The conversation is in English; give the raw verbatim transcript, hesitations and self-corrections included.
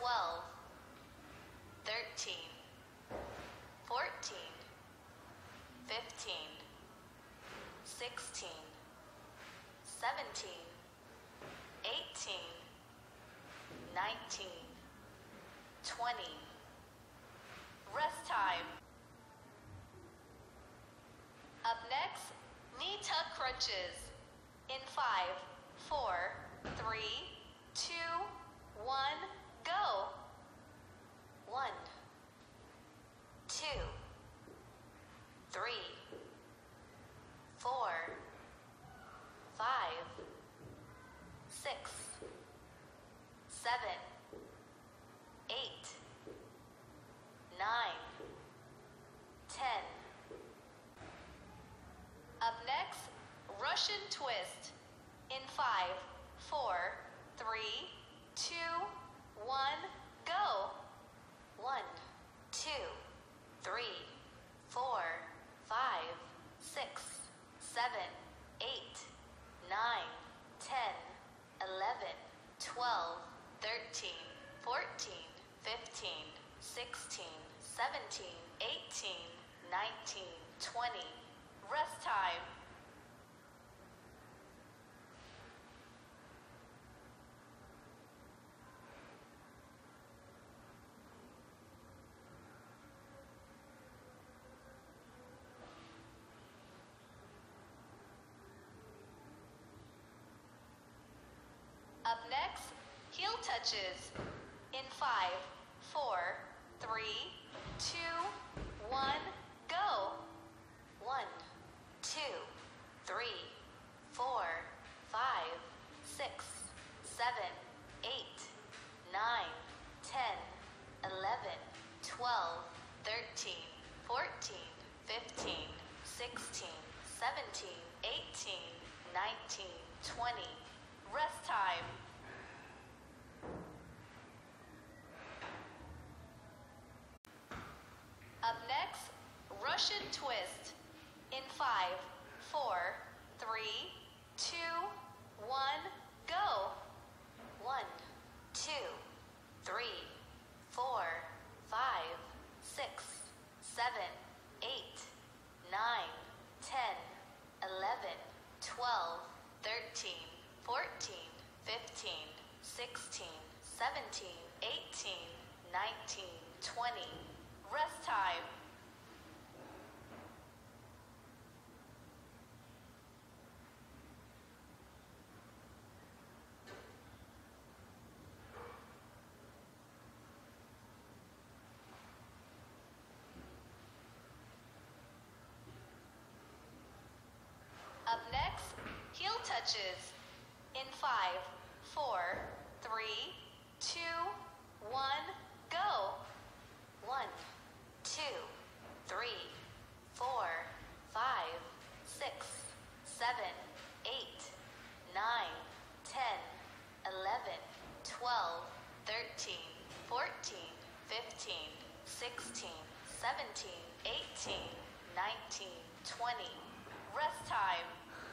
twelve, thirteen, fourteen, fifteen, sixteen, seventeen, eighteen, nineteen, twenty. Rest time. Up next, knee tuck crunches. In five, four, three, two, one, go. One, two, three, four, five, six, seven, eight, nine, ten. Up next, Russian twist. In five, four, three, two, one, go. One, two, three, four, five, six, seven, eight, nine, ten, eleven, twelve, thirteen, fourteen, fifteen, sixteen, seventeen, eighteen, nineteen, twenty. Rest time. Up next, heel touches. In five, four, three, two, one, go. One, two, three, four, five, six, seven, eight, nine, ten, eleven, twelve, thirteen, fourteen, fifteen, sixteen, seventeen, eighteen, nineteen, twenty. Rest time. Up next, Russian twist. In five, four, three, two, one, go. One, two, three, four, five, six, seven, eight, nine, ten, eleven, twelve, thirteen, fourteen, fifteen, sixteen, seventeen, eighteen, nineteen, twenty. Rest time. Up next, heel touches. In five, four, three, two, one, go. One, two, three, four, five, six, seven, eight, nine, ten, eleven, twelve, thirteen, fourteen, fifteen, sixteen, seventeen, eighteen, nineteen, twenty. Rest time.